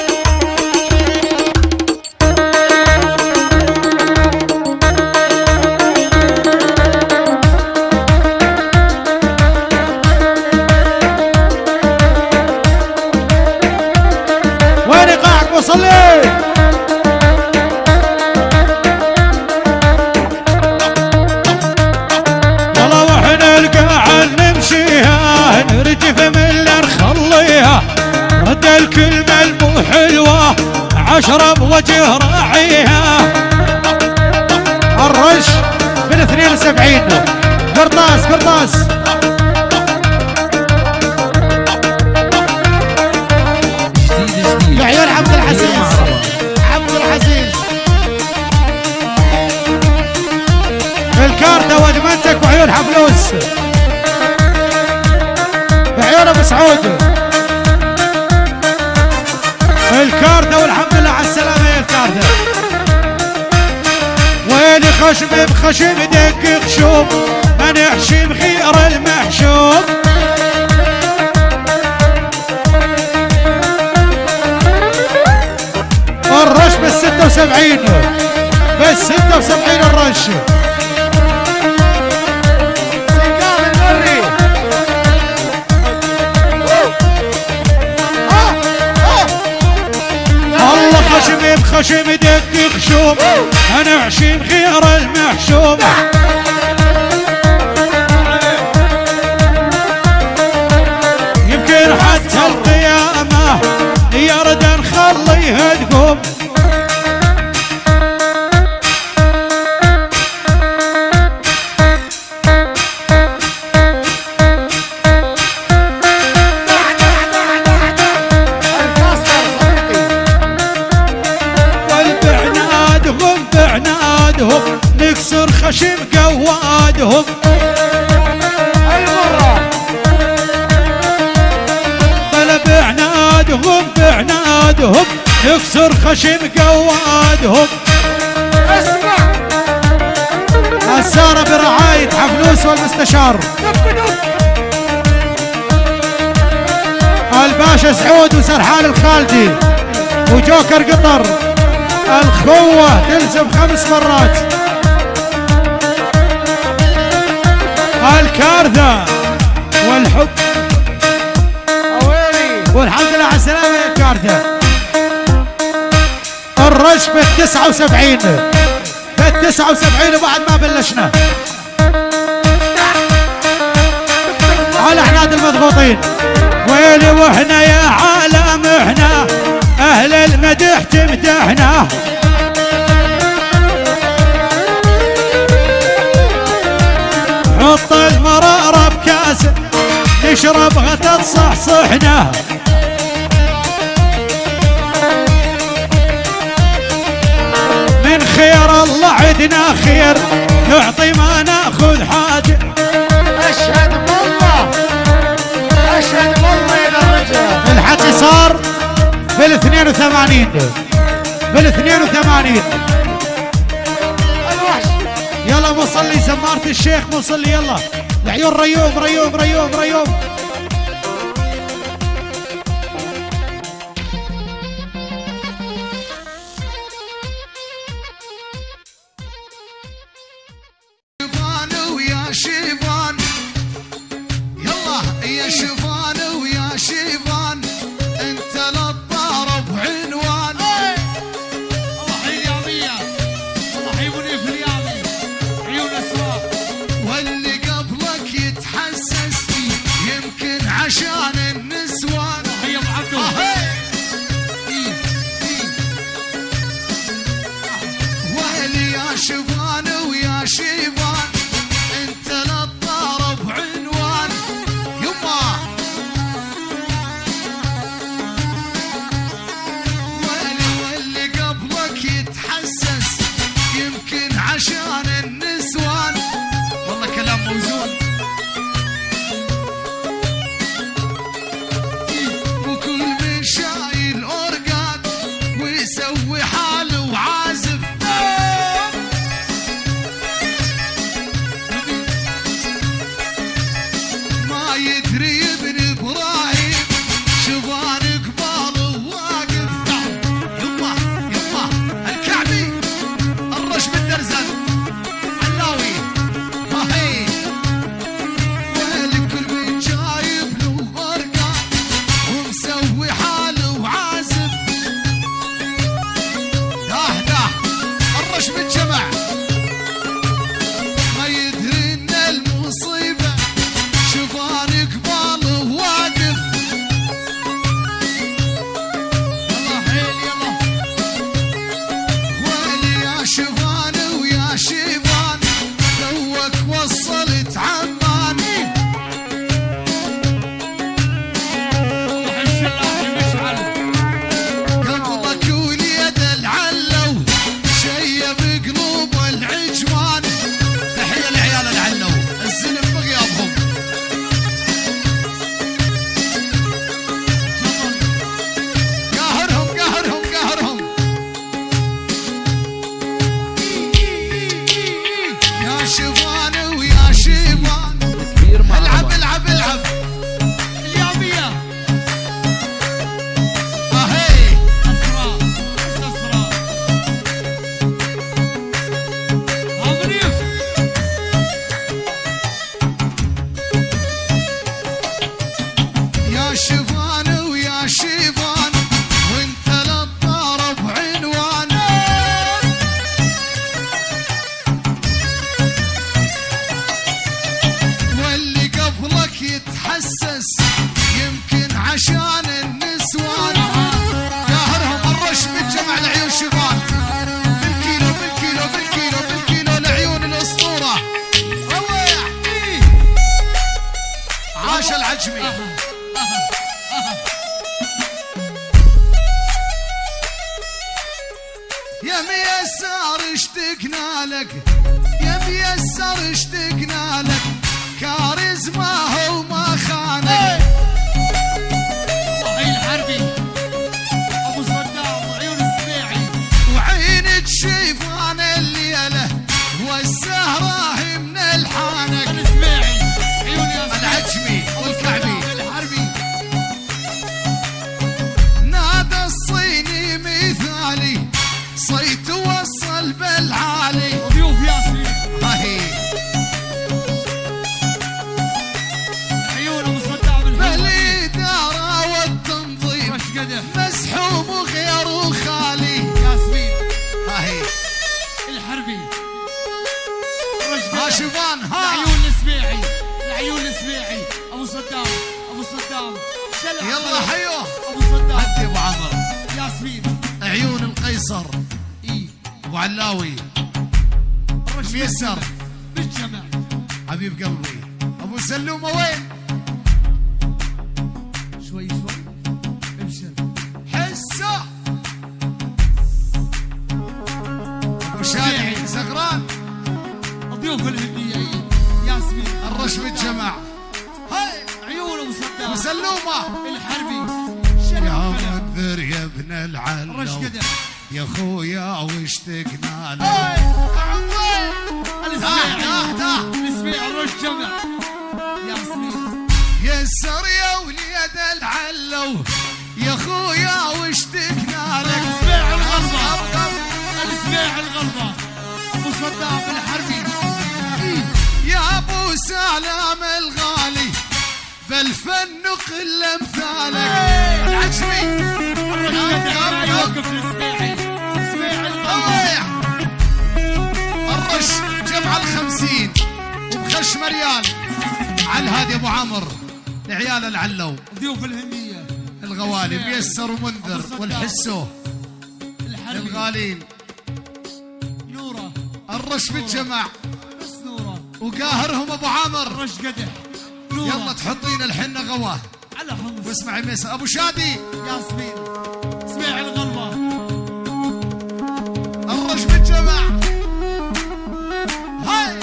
وين قاعد مصلي؟ والله واحنا القاعد نمشيها، نرجف من نخليها. رد الكلمة المو حلوة عشرة بوجه راعيها. الرش بالاثنين وسبعين. قرطاس قرطاس. لعيون عبد العزيز، عبد العزيز. الكارتة وادمنتك وعيون حفلوس. بعيون ابو سعود. الكارتة والحمد لله على السلامة يا الكارتة. ويلي خشم بخشم دق خشوم، ما نحشي بخير المحشوم. الرش بالستة وسبعين، بالستة وسبعين الرش. سكان المري. الله خشم بخشم دق خشوم، انا عشيم خير المحشوم. يمكن حتى القيامة يرد نخليها تقوم. قوادهم نكسر خشم قوادهم المرة بلا بعنادهم بعنادهم نكسر خشم قوادهم. اسمع السارة برعاية حفلوس والمستشار الباشا سعود وسرحان الخالدي وجوكر قطر. الخوة تلزم خمس مرات. الكارثة والحب اويلي والحمد لله على السلامة يا كارثة. الرش بالتسعة وسبعين بالتسعة وسبعين وبعد ما بلشنا على عناد المضغوطين. ويلي واحنا يا عالم احنا اهل المدح تمدحنا. حط المرارة بكاس نشربها تصحصحنا. من خير الله عدنا خير نعطي ما ناخذ حاجة. اشهد بالله اشهد بالله يا الرجال. الحكي صار بالاثنين وثمانين بالاثنين وثمانين. الوحش يلا مصلي زمارة الشيخ مصلي يلا العيون ريوم ريوم ريوم ريوم. شيفان ويا شيفان يلا يا شيفان ويا شيفان انت للطارب عنوان. الله حيامية الله حيبني في اليامي عيون اسواق. واللي قبلك يتحسس فيه يمكن عشان النسوان. هيا ابو عبدو إيه إيه. ويلي يا شيفان ويا شيفان انت للطارب عنوان. يما ميسر اشتقنا لك يا ميسر اشتقنا لك كاريزما هو ما خانك وحي الحربي ابو صدام وعيون السبيعي وعينك شيفان الليله والسهره من الحانك السبيعي عيون يا العجمي والكعبي الحربي نادى الصيني مثالي صيت وصل بالعالي وضيوف ياسين هاي عيون ابو صدام الحربي بالإدارة والتنظيم رش قدح مسحوم وغير وخالي ياسمين هاي الحربي رش ها قدح شوفان ها العيون السبيعي العيون السبيعي ابو صدام ابو صدام شلع يلا حيوه ابو صدام هدي ابو عمر ياسمين عيون القيصر اي ابو علاوي رش ميسر بالجمع حبيب قلبي ابو سلومه وين شوي شوي ابشر حسه ابو شادي سغران الضيوف الهندية ياسمين الرش بالجمع هاي عيون ابو صدام ابو سلومه الحربي يا شلع منذر يا ابن رش العلو قدح يا خويا واشتقنا لك السبيع تاه تاه السبيع رش جمع ياسمين يسر يا وليد العلو يا خويا واشتقنا لك السبيع الغلبة السبيع الغلبة ابو صدام الحربي يا ابو سلام الغالي بالفن قل امثالك العجمي لا يوقف السبيعي السبيع الغلبة طايح الرش جمع الخمسين وبخش مريال على الهادي ابو عمر عيال العلو ضيوف الهندية الغوالي ميسر ومنذر والحسو الحربي الغالين نورة الرش بالجمع بس نورة وقاهرهم ابو عامر رش قدح نورة يلا تحطين الحنه غواه على حمص واسمعي ميسر ابو شادي ياسمين سبيع الغلبة الرش بالجمع هاي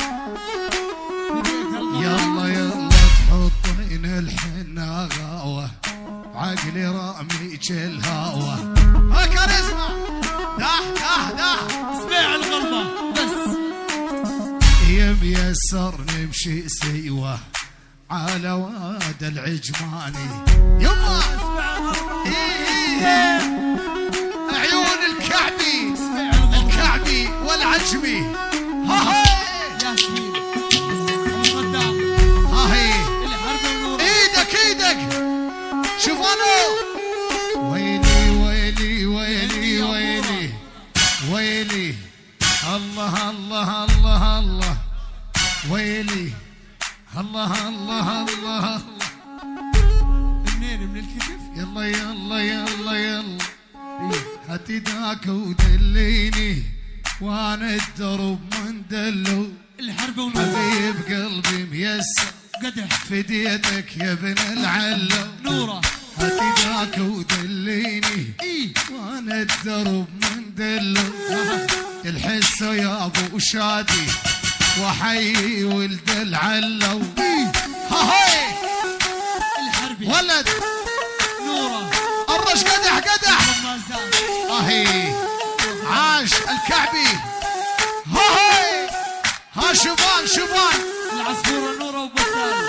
يلا يلا تحطين الحنه غواه عقلي راميك الهوى ها كاريزما دح دح دح سبيع الغلبة بس يا ميسر نمشي سيوه على واد العجماني يما إيه إيه. عيون الكعبي الكعبي والعجمي ها هي ياسمين ابو صدام ها هي الحرب النورة ايدك ايدك شوف انا ويلي ويلي ويلي ويلي ويلي الله الله الله الله ويلي الله الله الله منين من الكتف يلا يلا يلا يلا هات ايداك ودليني وانا الدرب من دلو الحرب ونورة حبيب قلبي ميسر قدح فديتك يا ابن العلو نورة هات ايداك ودليني اي وانا الدرب من دلو الحسه يا ابو شادي وحي ولد العلو ها هي الحربي ولد نورة الرش قدح قدح ما زال اهي عاش الكعبي ها هي ها شوفان شوفان العصفورة نورة وبطال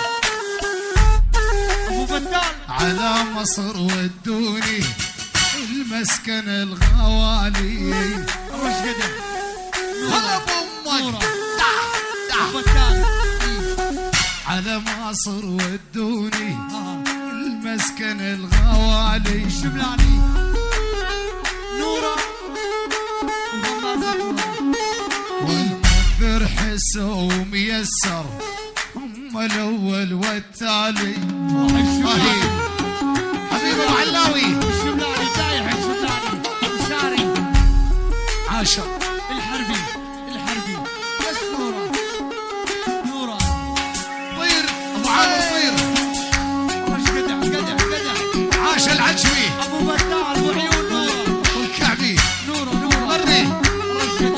ابو بطال على مصر ودوني المسكن الغوالي رش قدح هلا بامك نورة دح دح بطال على مصر ودوني ها المسكن الغوالي الشملاني نورة وغمازة والمنذر حسه وميسر هم الاول والتالي روح الشملاني هاي حبيبي ابو علاوي الشملاني دايح الشملاني مشاري عاشر الحربي الحربي بس نورة نورة طير ابو عامر طير رش قدح قدح قدح عاش العجمي ابو بطال وعيون نورة والكعبي نورة نورة مري رش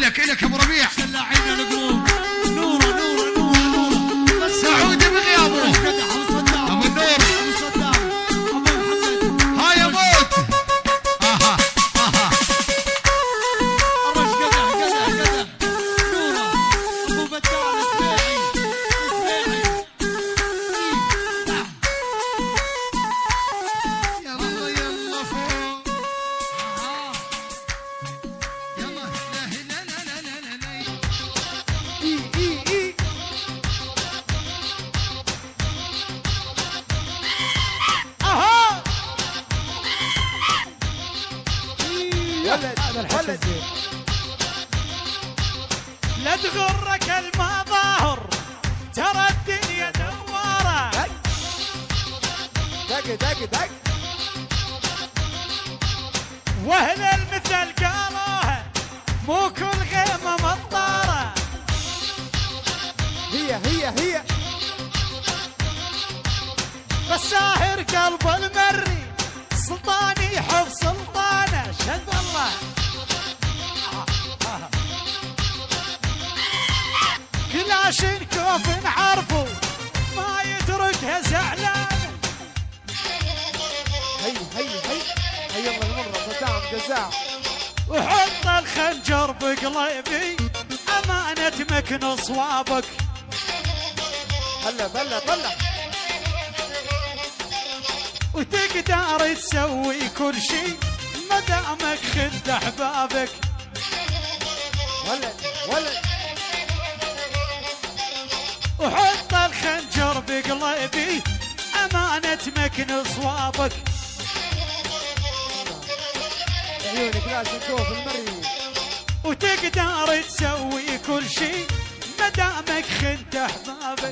الك الك ابو ربيع شلاعين القلوب نوره نوره نوره نوره سعودي بغيابه ابو صدام ابو النور ابو صدام ابو محمد هاي موت اها اها الرش قدح قدح قدح نوره ابو بدال السبيعي السبيعي يلا يلا فوق يلا لا لا لا لا لا لا اي اي اي اها ولد هذا الحشد زين. لا تغرك المظاهر ترى الدنيا دواره. دق دق دق واهل المثل قالوها مو كل غيمه مطاره. هي هي هي بساهر قلب المري سلطاني يحب سلطانه. شد الله كلاشين كوف نعرفه ما يتركها زعلانه. هي هي هي هي الله المره صدام جزاء. وحط الخنجر بقلبي امانه مكن صوابك. هلا بلا بلا وتقدر تسوي كل شيء مدامك خد احبابك. ولد ولد وحط الخنجر بقلبي امانه مكن صوابك. عيونك لازم تشوف المري وتقدر تسوي كل شيء مدامك خنت احبابك.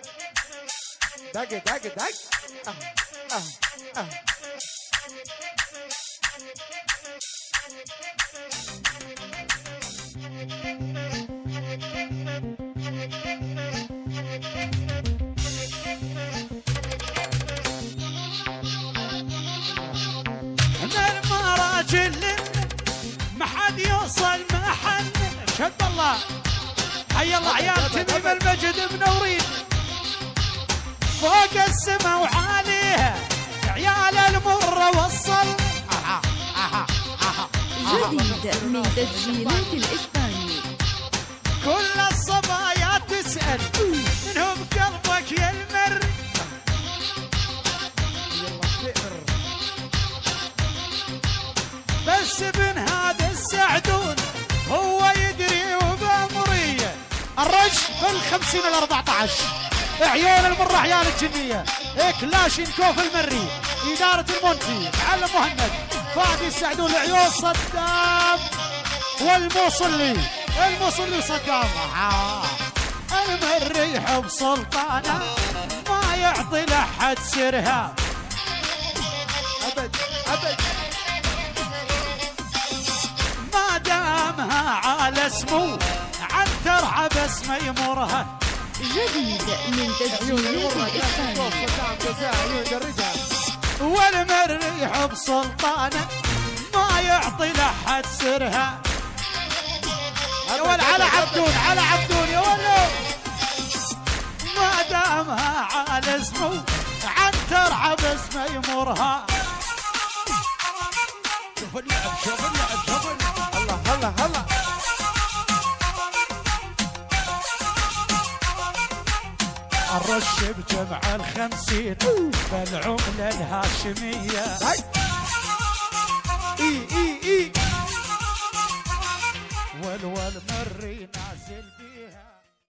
دق دق دق أه أه أه. من المراجل ما حد يوصل محل. شد الله حي الله عيال تميم المجد منورين فوق السما وعاليها عيال المره وصل. اها اها اها جديد من تسجيلات الإسباني. كل الصبايا تسأل منهم قلبك يا المر. بس ابن هذا السعدون هو يدري وبأمرية. الرج بالخمسين الأربعة عشر عيون المرة عيال الجنية. كلاشين كوف المري إدارة المنتي معلم مهند فادي السعدون العيون صدام والموصلي الموصلي صدام. آه. المري يحب سلطانه ما يعطي لحد سرها أبد أبد ما دامها على سمو عنتر بس ما يمرها. جديد من تسجيلات الإسباني. والمري يحب سلطانه ما يعطي لحد سرها. يا ول على عبدون على عبدون يا ولو ما دامها على اسمه عنتر عبس ما يمرها. شوف اللعب شوف اللعب شوف اللعب. الله الله الله الرش بجمع الخمسين بالعملة الهاشمية. اي اي اي والول مري نازل